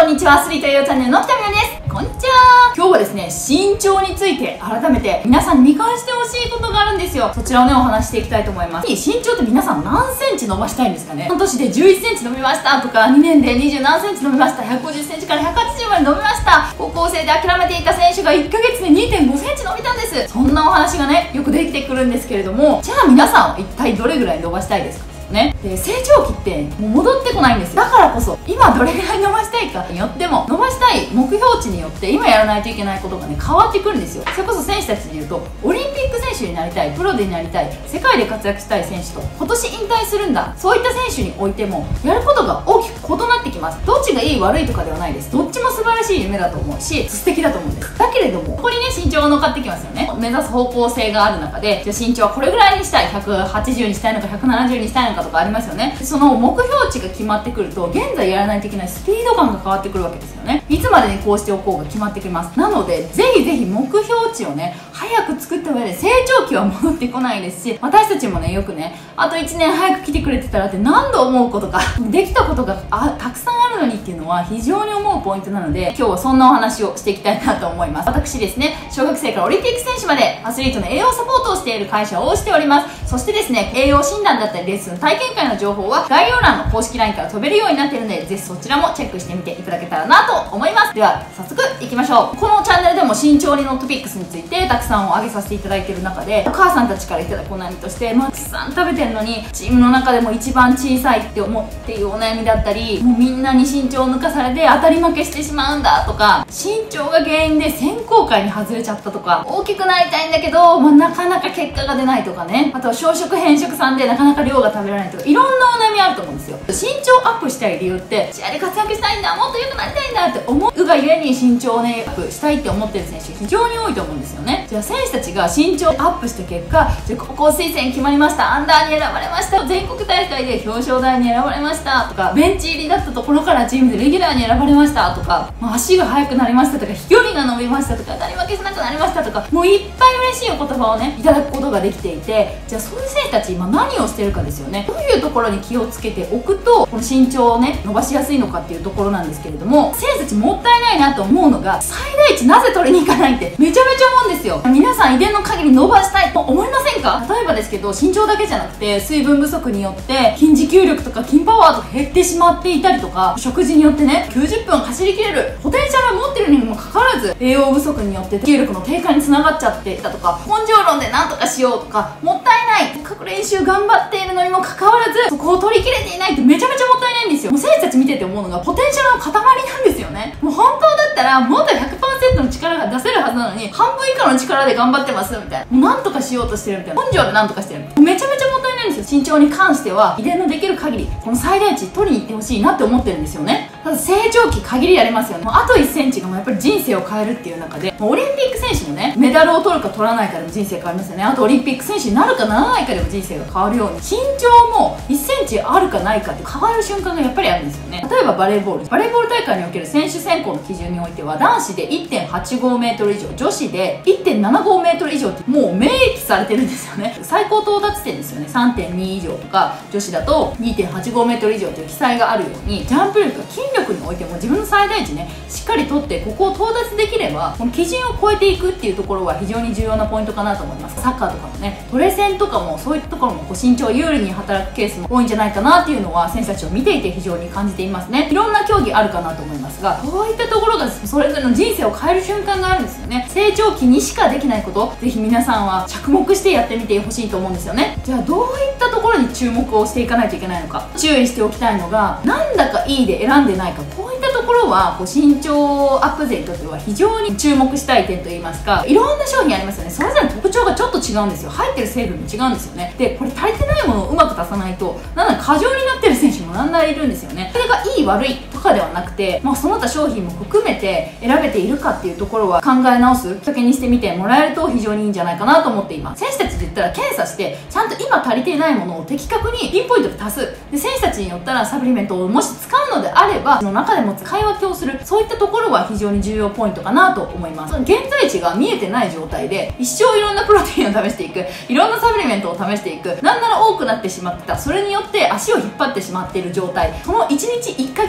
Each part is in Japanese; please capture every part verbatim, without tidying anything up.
んにちは、アスリート栄養チャンネルの北見です。こんにちは。今日はですね、身長について改めて皆さんに見返してほしいことがあるんですよ。そちらをね、お話していきたいと思います。身長って皆さん何センチ伸ばしたいんですかね。半年でじゅういっセンチ伸びましたとか、にねんでにじゅう何センチ伸びました、ひゃくごじゅっセンチからひゃくはちじゅうまで伸びました、高校生で諦めていた選手がいっかげつで にてんごセンチ伸びたんです。そんなお話がね、よくできてくるんですけれども、じゃあ皆さんは一体どれぐらい伸ばしたいですかね。で、成長期ってもう戻ってこないんですよ。だからこそ今どれぐらい伸ばしたいかによっても、伸ばしたい目標値によって今やらないといけないことがね、変わってくるんですよ。それこそ選手たちで言うと、オリンピック選手になりたい、プロでになりたい、世界で活躍したい選手と、今年引退するんだ、そういった選手においてもやることが大きく異なってきます。どっちがいい悪いとかではないです。どっちも素晴らしい夢だと思うし、素敵だと思うんです。だけれども、ここにね、身長が乗っかってきますよね。目指す方向性がある中で、じゃあ身長はこれぐらいにしたい、ひゃくはちじゅうにしたいのかひゃくななじゅうにしたいのかとかありますよね。その目標値が決まってくると、現在やらないといけないスピード感が変わってくるわけですよね。いつまでにこうしておこうが決まってきます。なので、ぜひぜひ目標値をね、早く作った上で、成長期は戻ってこないですし、私たちもね、よくね、あといちねん早く来てくれてたらって何度思うことか、できたことがあたくさんあるのにっていうのは非常に思うポイントなので、今日はそんなお話をしていきたいなと思います。私ですね、小学生からオリンピック選手までアスリートの栄養サポートをしている会社をしております。そしてですね、栄養診断だったりレッスン、体験会の情報は概要欄の公式 ライン から飛べるようになっているので、ぜひそちらもチェックしてみていただけたらなと思います。では早速いきましょう。このチャンネルでも身長にのトピックスについてたくさんを挙げさせていただいている中で、お母さんたちからいただくお悩みとして、まあ、たくさん食べてるのにチームの中でも一番小さいって思っているお悩みだったり、もうみんなに身長を抜かされて当たり負けしてしまうんだとか、身長が原因で選考会に外れちゃったとか、大きくなりたいんだけど、まあ、なかなか結果が出ないとかね、あとは小食偏食さんでなかなか量が食べられないとか、いろんなお悩みあると思うんですよ。身長アップしたい理由って、試合で活躍したいんだ、もっと良くなりたいんだって思うがゆえに身長をね、アップしたいって思ってる選手非常に多いと思うんですよね。じゃあ選手たちが身長アップした結果、じゃあ高校推薦決まりました、アンダーに選ばれました、全国大会で表彰台に選ばれましたとか、ベンチ入りだったところからチームでレギュラーに選ばれましたとか、まあ、足が速くなりましたとか、飛距離が伸びましたとか、当たり負けしなくなりましたとか、もういっぱい嬉しいお言葉をね、いただくことができていて、じゃあそういう選手たち今何をしてるかですよね。どういうところに気をつけておくとこの身長をね、伸ばしやすいのかっていうところなんですけれども、選手たちもったいないなと思うのが、最大値なぜ取りに行かないってめちゃめちゃ思うんですよ。皆さん遺伝の限り伸ばしたいと思いませんか？例えばですけど、身長だけじゃなくて水分不足によって筋持久力とか筋パワーとか減ってしまっていたりとか、食事によってねきゅうじゅっぷん走りきれるポテンシャルを持ってるにもかかわらず、栄養不足によって持久力の低下につながっちゃっていたとか、根性論でなんとかしようとか、もったいない、各練習頑張っているのにもかかわらずそこを取りきれていないってめちゃめちゃもったいないんですよ。もう選手たち見てて思うのが、ポテンシャルの塊なんですよね。もう本当だったらもっと ひゃくパーセント の力が出せるはずなのに、半分以下の力で頑張ってますみたいな、もうなんとかしようとしてるみたいな、根性でなんとかしてるみたいな、めちゃめちゃもったいないんですよ。身長に関しては遺伝のできる限りこの最大値取りに行ってほしいなって思ってるんですよね。ただ成長期限りありますよね。もうあといっセンチがもうやっぱり人生を変えるっていう中で、もうオリンピック選手もね、メダルを取るか取らないかでも人生変わりますよね。あとオリンピック選手になるかならないかでも人生が変わるように、身長もいっセンチあるかないかって変わる瞬間がやっぱりあるんですよね。例えばバレーボールバレーボール大会における選手選考の基準においては、男子で いってんはちごメートル以上、女子で いってんななごメートル以上ってもう明記されてるんですよね。最高到達点ですよね。 さんてんに 以上とか、女子だと にてんはちごメートル以上という記載があるように、ジャンプ力が筋力においても自分の最大値ね、しっかりとってここを到達できれば、この基準を超えていくっていうところは非常に重要なポイントかなと思います。サッカーとかもね、トレセンとかもそういったところもこう身長有利に働くケースも多いんじゃないかなっていうのは、選手たちを見ていて非常に感じていますね。いろんな競技あるかなと思いますが、こういったところがそれぞれの人生を変える瞬間があるんですよね。成長期にしかできないこと、ぜひ皆さんは着目してやってみてほしいと思うんですよね。じゃあどういったところに注目をしていかないといけないのか、注意しておきたいのが、なんだかいいで選んでないか、こういったところはこう身長アップ勢にとっては非常に注目したい点といいますか、いろんな商品ありますよね。それぞれの特徴がちょっと違うんですよ。入ってる成分も違うんですよね。でこれ足りてないものをうまく出さないと、なんだ過剰になってる選手もなんならいるんですよね。それがいい悪いとかではなくて、まあ、その他商品も含めて選べているかっていうところは考え直すきっかけにしてみてもらえると非常にいいんじゃないかなと思っています。選手たちで言ったら検査してちゃんと今足りていないものを的確にピンポイントで足す。で選手たちによったらサプリメントをもし使うのであれば、その中でも使い分けをする、そういったところは非常に重要ポイントかなと思います。その現在地が見えてない状態で一生いろんなプロテインを試していく、いろんなサプリメントを試していく、なんなら多くなってしまってた、それによって足を引っ張ってしまっている状態、そのいちにちいっかげつが最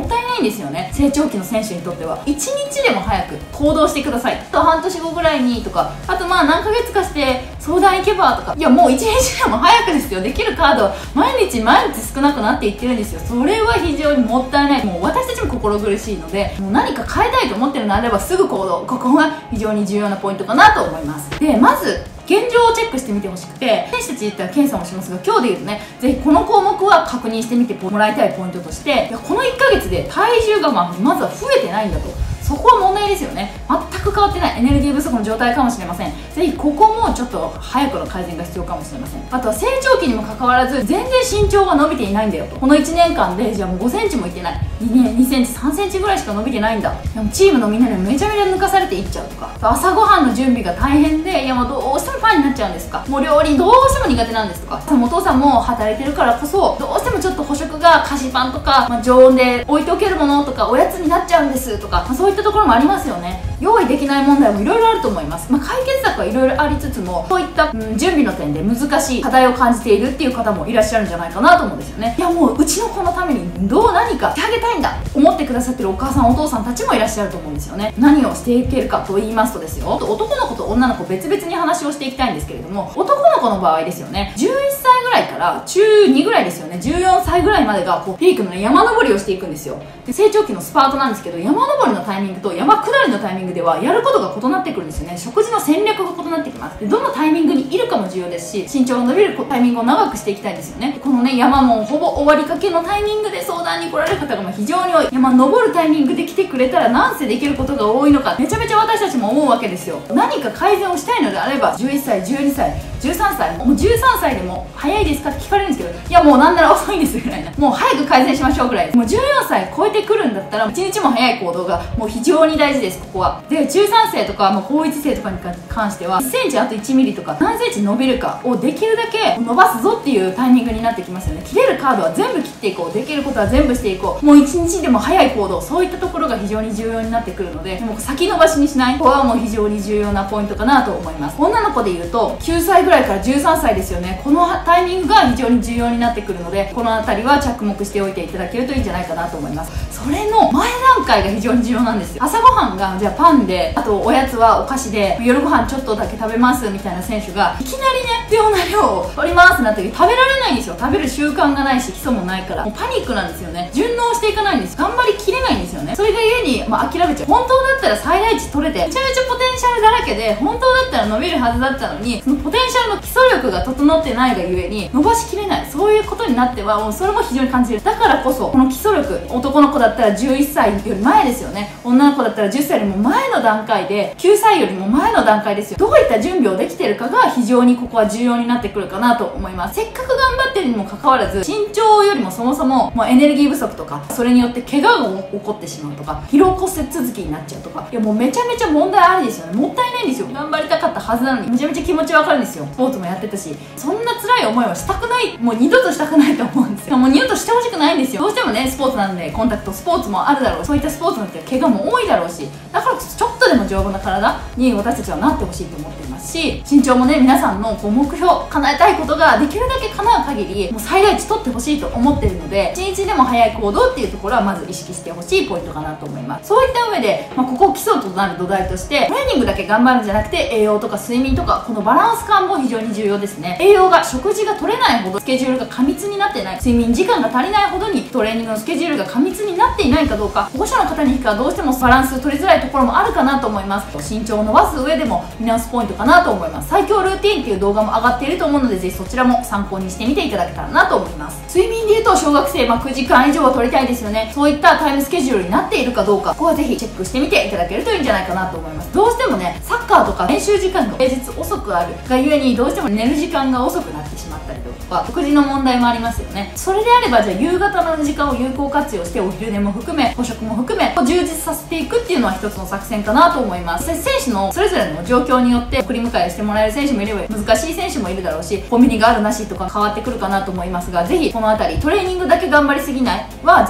ったいないんですよね。成長期の選手にとってはいちにちでも早く行動してください。あと半年後ぐらいにとか、あとまあ何ヶ月かして相談行けばとか、いやもういちにちでも早くですよ。できるカードは毎日毎日少なくなっていってるんですよ。それは非常にもったいない。もう私たちも心苦しいので、もう何か変えたいと思ってるのであればすぐ行動、ここが非常に重要なポイントかなと思います。でまず現状をチェックしてみてほしくて、選手たち言ったら検査もしますが、今日で言うとね、ぜひこの項目は確認してみてもらいたいポイントとして、いやこのいっかげつで体重がまあまずは増えてないんだと。そこは問題ですよね。全く変わってないエネルギー不足の状態かもしれません。ぜひここもちょっしょっと早くの改善が必要かもしれません。あとは成長期にもかかわらず全然身長が伸びていないんだよと。このいちねんかんでじゃあもうごセンチもいってない、にセンチさんセンチぐらいしか伸びてないんだ。でもチームのみんなにめちゃめちゃ抜かされていっちゃうとか、朝ごはんの準備が大変で、いやもうどうしてもパンになっちゃうんですとか、もう料理どうしても苦手なんですとか、お父さんも働いてるからこそどうしてもちょっと補食が菓子パンとか、まあ、常温で置いておけるものとかおやつになっちゃうんですとか、まあ、そういったところもありますよね。用意できない問題もいろいろあると思います。まあ、解決策はいろいろありつつも、そういった、うん、準備の点で難しい課題を感じているっていう方もいらっしゃるんじゃないかなと思うんですよね。いやもううちの子のためにどう何かしてあげたいんだ思ってくださってるお母さんお父さんたちもいらっしゃると思うんですよね。何をしていけるかと言いますとですよ、男の子と女の子別々に話をしていきたいんですけれども、男の子の場合ですよね、じゅういっさいぐらいから中にぐらいですよね、じゅうよんさいぐらいまでがこうピークの、ね、山登りをしていくんですよ。で成長期のスパートなんですけど、山登りのタイミングと山下りのタイミングではやることが異なってくるんですよね。食事の戦略が異なってきます。でどのタイミングにいるかも重要ですし、身長が伸びるタイミングを長くしていきたいんですよね。このね山もほぼ終わりかけのタイミングで相談に来られる方が非常に多い。山登るタイミングで来てくれたらなんせできることが多いのか、めちゃめちゃ私たちも思うわけですよ。何か改善をしたいのであれば、じゅういっさいじゅうにさいじゅうさんさい、もうじゅうさんさいでも早いですかって聞かれるんですけど、いやもうなんなら遅いんですぐらいな、もう早く改善しましょうぐらいです。もうじゅうよんさい超えてくるんだったらいちにちも早い行動がもう非常に大事です。ここはで中さん生とか、まあ、高いち生とかに関してはいっセンチあといちミリとか何センチ伸びるかをできるだけ伸ばすぞっていうタイミングになってきますよね。切れるカードは全部切っていこう、できることは全部していこう、もういちにちでも早い行動、そういったところが非常に重要になってくるので、もう先延ばしにしない、ここはもう非常に重要なポイントかなと思います。女の子でいうときゅうさいぐらいからじゅうさんさいですよね。このタイミングが非常に重要になってくるので、この辺りは着目しておいていただけるといいんじゃないかなと思います。それの前段階が非常に重要なんですよ。朝ごはんがじゃあパンで、あとおやつはお菓子で、夜ご飯ちょっとだけ食べますみたいな選手がいきなりね必要な量を取りますってなった時食べられないんですよ。食べる習慣がないし基礎もないからもうパニックなんですよね。順応していかないんです。頑張りきれないんですよね。それがゆえに、まあ、諦めちゃう。本当だったら最大値取れてめちゃめちゃポテンシャルだらけで、本当だったら伸びるはずだったのに、そのポテンシャルの基礎力が整ってないがゆえに伸ばしきれない、そういうことになってはもうそれも非常に感じる。だからこそこの基礎力、男の子だったらじゅういっさいより前ですよね、女の子だったらじゅっさいよりも前の段階で、きゅうさいよりも前の段階ですよ。どういった準備をできているかが非常にここは重要になってくるかなと思います。せっかく頑張ってるにもかかわらず、身長よりもそもそももうエネルギー不足とか、それによって怪我が起こってしまうとか、疲労骨折続きになっちゃうとか、いやもうめちゃめちゃ問題ありですよね。もったいないんですよ。頑張りたかったはずなのにめちゃめちゃ気持ちわかるんですよ。スポーツもやってたし、そんな辛い思いはしたくない、もう二度としたくないと思うんですよ。もう二度としてほしくないんですよ。どうしてもねスポーツなんでコンタクトスポーツもあるだろう、そういったスポーツの時は怪我も多いだろうし、だからこそちょっとでも丈夫な体に私たちはなってほしいと思っていますし、身長もね皆さんのこう目標叶えたいことができるだけ叶う限りもう最大値取ってほしいと思ってるので、いちにちでも早い行動っていうところはまず意識してほしいポイントかなと思います。そういった上で、まあ、ここ基礎となる土台としてトレーニングだけ頑張るんじゃなくて、栄養とか睡眠とかこのバランス感も非常に重要ですね。栄養が食事が取れないほどスケジュールが過密になってない、睡眠時間が足りないほどにトレーニングのスケジュールが過密になっていないかどうか、保護者の方に聞くはどうしてもバランス取りづらいところもあるかなと思います。身長を伸ばす上でも見直すポイントかなと思います。最強ルーティンっていう動画も上がっていると思うので、ぜひそちらも参考にしてみていただけたらなと思います。睡眠でいうと小学生、まあ、くじかん以上は取りたいですよね。そういったタイムスケジュールになっているかどうか、ここはぜひチェックしてみていただけるといいんじゃないかなと思います。どうしてもねサッカーとか練習時間が平日遅くあるがゆえに、どうしても寝る時間が遅くなってしまったりとか、食事の問題もありますよね。それであればじゃあ夕方の時間を有効活用して、お昼寝も含め補食も含め充実させていくっていうのは一つの作戦かなと思います。選手のそれぞれの状況によって送り迎えしてもらえる選手もいれば難しい選手もいるだろうし、コンビニがあるなしとか変わってくるかなと思いますが、ぜひこの辺りトレーニングだけ頑張りすぎないはぜひ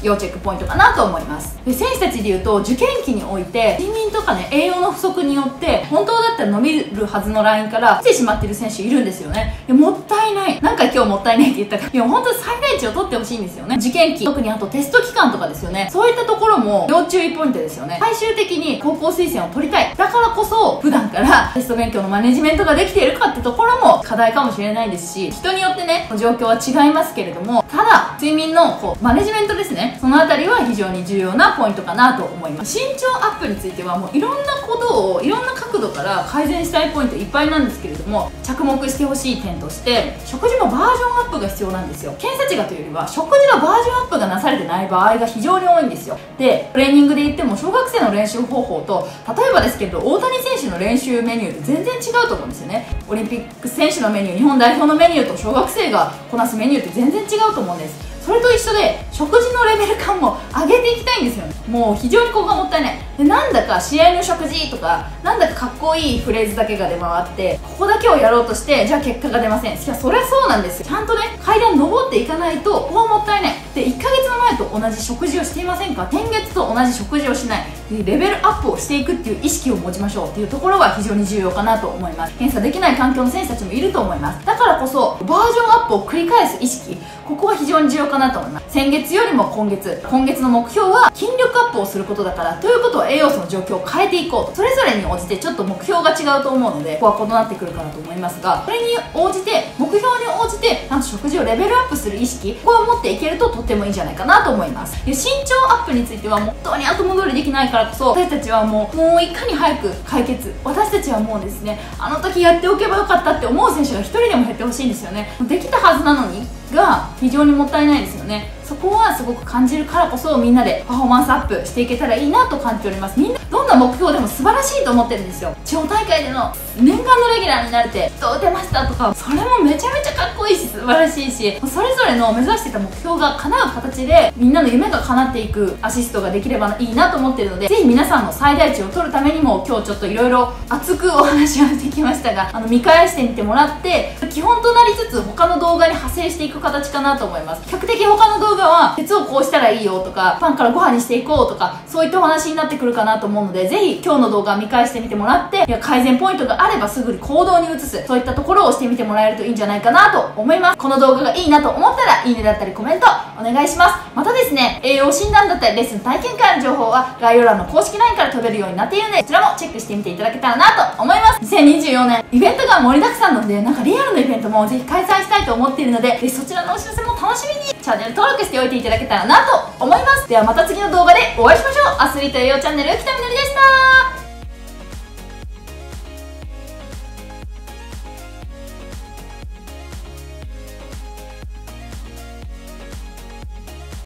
要チェックポイントかなと思います。で、選手たちでいうと受験期において睡眠とかね、栄養の不足によって本当だったら伸びるはずのラインから来てしまってる選手いるんですよね。いや、もったいない。なんか今日もったいないって言ったから、いや本当に最大値を取ってほしいんですよね。受験期、特にあとテスト期間とかですよね。そういったところも要注意ポイントですよね。最終的に高校推薦を取りたい、だからこそ普段からテスト勉強のマネジメントができているかってところも課題かもしれないですし、人によってね状況は違いますけれども、ただ睡眠のこうマネジメントですね、そのあたりは非常に重要なポイントかなと思います。身長アップについてはもういろんなことをいろんな角度から改善したいポイントいっぱいなんですけれども、着目してほしい点として食事のバージョンアップが必要なんですよ。検査値がというよりは食事のバージョンアップがなされてない場合が非常に多いんですよ。で、トレーニングで言っても小学生の練習方法と、例えばですけど大谷選手の練習メニューって全然違うと思うんですよね。オリンピック選手のメニュー、日本代表のメニューと小学生がこなすメニューって全然違うと思うんです。それと一緒で食事のレベル感も上げていきたいんですよね。もう非常にここがもったいない。で、なんだか試合の食事とかなんだかかっこいいフレーズだけが出回って、ここだけをやろうとしてじゃあ結果が出ません。いや、そりゃそうなんですよ。ちゃんとね階段登っていかないとここはもったいない。で、いっかげつまえと同じ食事をしていませんか。先月と同じ食事をしないでレベルアップをしていくっていう意識を持ちましょうっていうところが非常に重要かなと思います。検査できない環境の選手たちもいると思います。だからこそバージョンアップを繰り返す意識、ここは非常に重要かなと思います。先月よりも今月今月の目標は筋力アップをすることだから、ということは栄養素の状況を変えていこうと、それぞれに応じてちょっと目標が違うと思うのでここは異なってくるかなと思いますが、それに応じて目標に応じてちゃんと食事をレベルアップする意識、ここを持っていけるととってもいいんじゃないかなと思います。で、身長アップについては本当に後戻りできないからこそ、私たちはもうもういかに早く解決、私たちはもうですね、あの時やっておけばよかったって思う選手が一人でも減ってほしいんですよね。できたはずなのにが非常にもったいないですよね。そこはすごく感じるからこそ、みんなでパフォーマンスアップしていけたらいいなと感じております。みんなどんな目標でも素晴らしいと思ってるんですよ。地方大会での念願のレギュラーになれてどう出ましたとか、それもめちゃめちゃかっこいいし素晴らしいし、それぞれの目指してた目標が叶う形でみんなの夢が叶っていくアシストができればいいなと思ってるので、ぜひ皆さんの最大値を取るためにも今日ちょっといろいろ熱くお話をしてきましたが、あの見返してみてもらって基本となりつつ他の動画に派生していく形かなと思います。比較的他の動画は鉄をこうしたらいいよとか、パンからご飯にしていこうとか、そういったお話になってくるかなと思うので、ぜひ今日の動画見返してみてもらって、いや改善ポイントがあればすぐに行動に移す、そういったところをしてみてもらえるといいんじゃないかなと思います。この動画がいいなと思ったらいいねだったりコメントお願いします。またですね、栄養診断だったりレッスン体験会の情報は概要欄の公式 ライン から飛べるようになっているので、こちらもチェックしてみていただけたらなと思います。にせんにじゅうよねんイベントが盛りだくさんなので、なんかリアルなイベントもぜひ開催したいと思っているので、ぜひそちらのお知らせも楽しみにチャンネル登録しておいていただけたらなと思います。ではまた次の動画でお会いしましょう。アスリート栄養チャンネル北みのりでした。